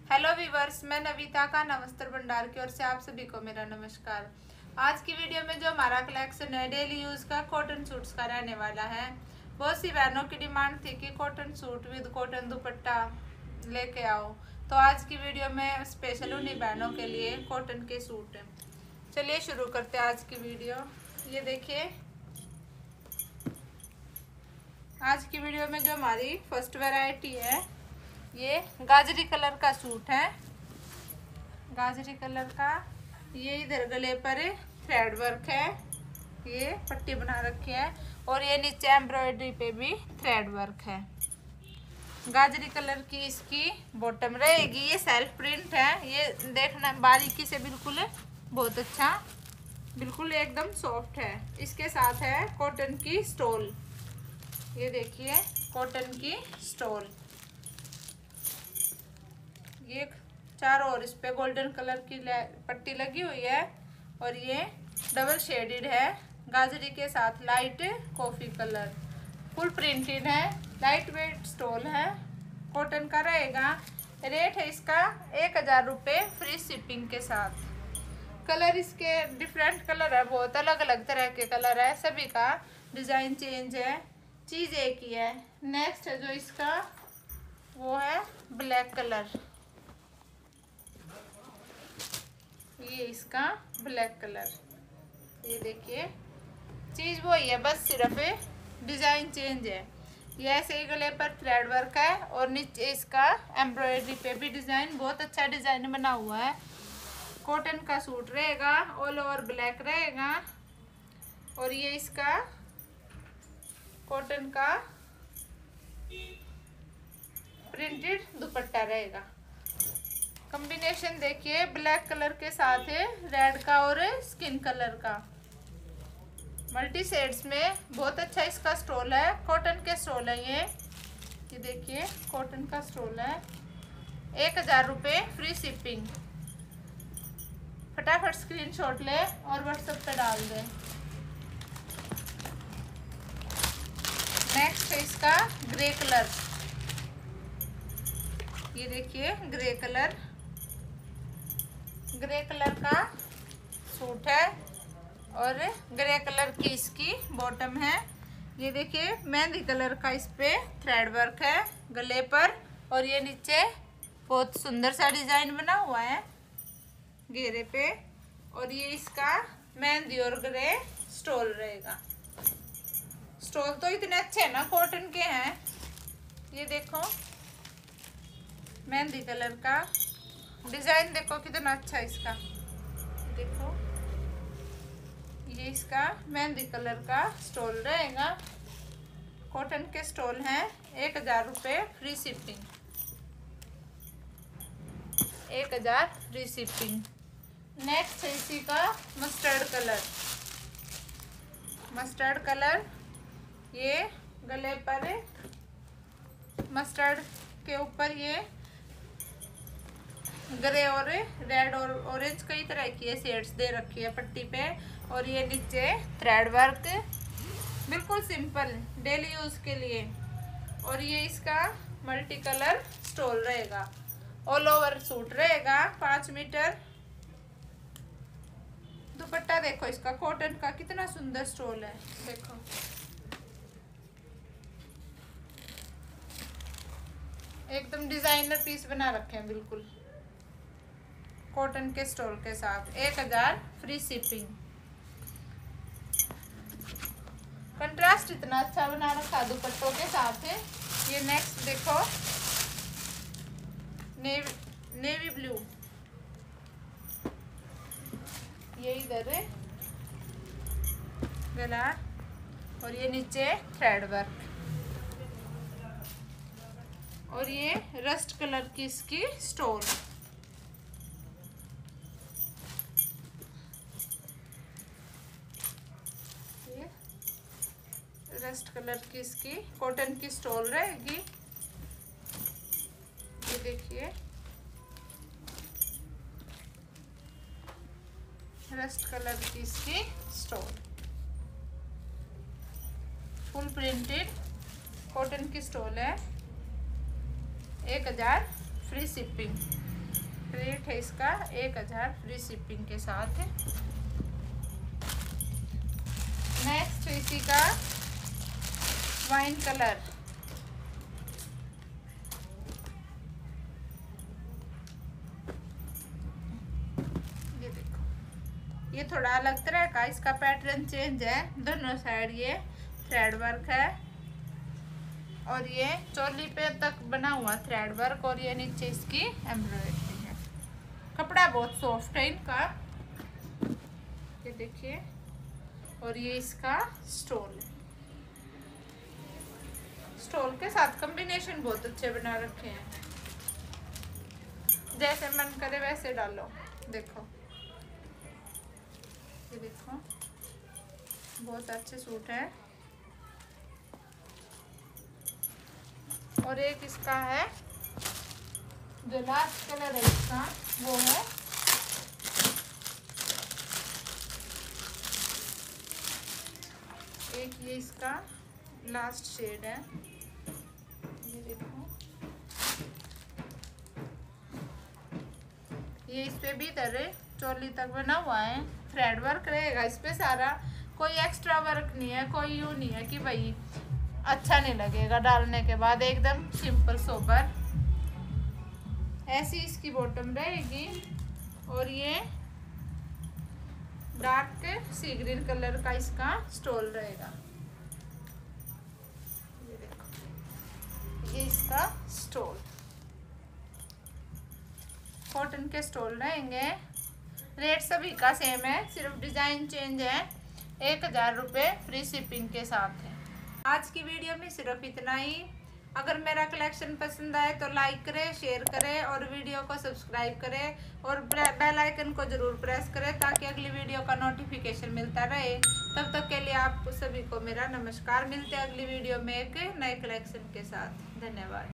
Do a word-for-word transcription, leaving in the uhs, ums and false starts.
Hello viewers, मैं नविता का नवस्त्र भंडार की ओर से आप सभी को मेरा नमस्कार। आज की वीडियो में जो हमारा कलेक्शन है डेली यूज का कॉटन सूट्स का रहने वाला है। बहुत सी बहनों की डिमांड थी कि cotton suit with cotton dupatta लेके आओ, तो आज की वीडियो में स्पेशल उन्हीं बहनों के लिए कॉटन के सूट है। चलिए शुरू करते हैं आज की वीडियो। ये देखिए, आज की वीडियो में जो हमारी फर्स्ट वैरायटी है, ये गाजरी कलर का सूट है। गाजरी कलर का ये इधर गले पर थ्रेड वर्क है, ये पट्टी बना रखी है और ये नीचे एम्ब्रॉयडरी पे भी थ्रेड वर्क है। गाजरी कलर की इसकी बॉटम रहेगी। ये सेल्फ प्रिंट है, ये देखना बारीकी से बिल्कुल बहुत अच्छा, बिल्कुल एकदम सॉफ्ट है। इसके साथ है कॉटन की स्टोल। ये देखिए कॉटन की स्टोल, ये चारों ओर इस पे गोल्डन कलर की पट्टी लगी हुई है और ये डबल शेडेड है। गाजरी के साथ light coffee colour, full printed है, लाइट वेट स्टोल है, कॉटन का रहेगा। रेट है इसका एक हजार रुपये फ्री शिपिंग के साथ। कलर इसके डिफरेंट कलर है, बहुत अलग अलग तरह के कलर है, सभी का डिज़ाइन चेंज है, चीज़ एक ही है। नेक्स्ट है जो इसका वो है ब्लैक कलर। ये इसका ब्लैक कलर, ये देखिए चीज़ वही है, बस सिर्फ डिज़ाइन चेंज है। ये ऐसे ही गले पर थ्रेड वर्क है और नीचे इसका एम्ब्रॉयडरी पे भी डिज़ाइन, बहुत अच्छा डिज़ाइन बना हुआ है। कॉटन का सूट रहेगा, ऑल ओवर ब्लैक रहेगा और ये इसका कॉटन का प्रिंटेड दुपट्टा रहेगा। कॉम्बिनेशन देखिए, ब्लैक कलर के साथ है रेड का और स्किन कलर का, मल्टी शेड्स में बहुत अच्छा इसका स्टोल है। कॉटन के स्टोल है ये ये देखिए कॉटन का स्टोल है। एक हजार रुपये फ्री शिपिंग। फटाफट स्क्रीनशॉट ले और व्हाट्सएप पे डाल दें। नेक्स्ट है इसका ग्रे कलर। ये देखिए ग्रे कलर, ग्रे कलर का सूट है और ग्रे कलर की इसकी बॉटम है। ये देखिए मेहंदी कलर का इस पे थ्रेड वर्क है गले पर और ये नीचे बहुत सुंदर सा डिजाइन बना हुआ है घेरे पे और ये इसका मेहंदी और ग्रे स्टोल रहेगा। स्टोल तो इतने अच्छे हैं ना, कॉटन के हैं। ये देखो मेहंदी कलर का डिजाइन, देखो कितना अच्छा है इसका। देखो ये इसका मेहंदी कलर का स्टोल रहेगा। कॉटन के स्टोल हैं, एक हजार रुपये फ्री शिपिंग। एक हजार फ्री शिपिंग। नेक्स्ट है इसी का मस्टर्ड कलर। मस्टर्ड कलर, ये गले पर मस्टर्ड के ऊपर ये ग्रे और रेड और ऑरेंज कई तरह की शेड्स दे रखी है पट्टी पे और ये नीचे थ्रेड वर्क, बिल्कुल सिंपल डेली यूज के लिए। और ये इसका मल्टी कलर स्टोल रहेगा, ऑल ओवर सूट रहेगा, पाँच मीटर। दुपट्टा देखो इसका कॉटन का कितना सुंदर स्टोल है, देखो एकदम डिजाइनर पीस बना रखे हैं बिल्कुल कॉटन के स्टोल के साथ। एक हजार फ्री शिपिंग। कंट्रास्ट इतना अच्छा बना रखा दुपट्टों के साथ है। ये नेक्स्ट देखो नेवी नेवी ब्लू, ये इधर गला और ये नीचे थ्रेड वर्क और ये रस्ट कलर की इसकी स्टोल। रस्ट कलर की इसकी कॉटन की स्टोल रहेगी। ये देखिए रस्ट कलर की इसकी स्टोल, फुल प्रिंटेड कॉटन की स्टोल है। एक हजार फ्री शिपिंग। रेट है इसका एक हजार फ्री शिपिंग के साथ। नेक्स्ट इसी का वाइन कलर, ये देखो, ये थोड़ा अलग तरह का इसका पैटर्न चेंज है। दोनों साइड ये थ्रेड वर्क है और ये चोली पे तक बना हुआ थ्रेड वर्क और ये नीचे इसकी एम्ब्रॉयडरी है। कपड़ा बहुत सॉफ्ट है इनका, ये देखिए। और ये इसका स्टोल है, स्टोल के साथ कॉम्बिनेशन बहुत अच्छे बना रखे हैं, जैसे मन करे वैसे डालो। देखो, ये देखो, बहुत अच्छे सूट है। और एक इसका है जो लास्ट कलर है इसका, वो है एक, ये इसका लास्ट शेड है, ये देखो। ये इस पे भी इधर चोली तक बना हुआ है, थ्रेड वर्क रहेगा इस पे सारा, कोई एक्स्ट्रा वर्क नहीं है, कोई यूँ नहीं है कि भाई अच्छा नहीं लगेगा डालने के बाद, एकदम सिंपल सोबर। ऐसी इसकी बॉटम रहेगी और ये डार्क सी ग्रीन कलर का इसका स्टोल रहेगा। ये देखो, ये इसका स्टोल, कॉटन के स्टोल रहेंगे। रेट सभी का सेम है, सिर्फ डिजाइन चेंज है। एक हजार रुपये फ्री शिपिंग के साथ है। आज की वीडियो में सिर्फ इतना ही। अगर मेरा कलेक्शन पसंद आए तो लाइक करें, शेयर करें और वीडियो को सब्सक्राइब करें और बेल आइकन को जरूर प्रेस करें ताकि अगली वीडियो का नोटिफिकेशन मिलता रहे। तब तक के लिए आप सभी को मेरा नमस्कार। मिलते हैं अगली वीडियो में एक नए कलेक्शन के साथ। धन्यवाद।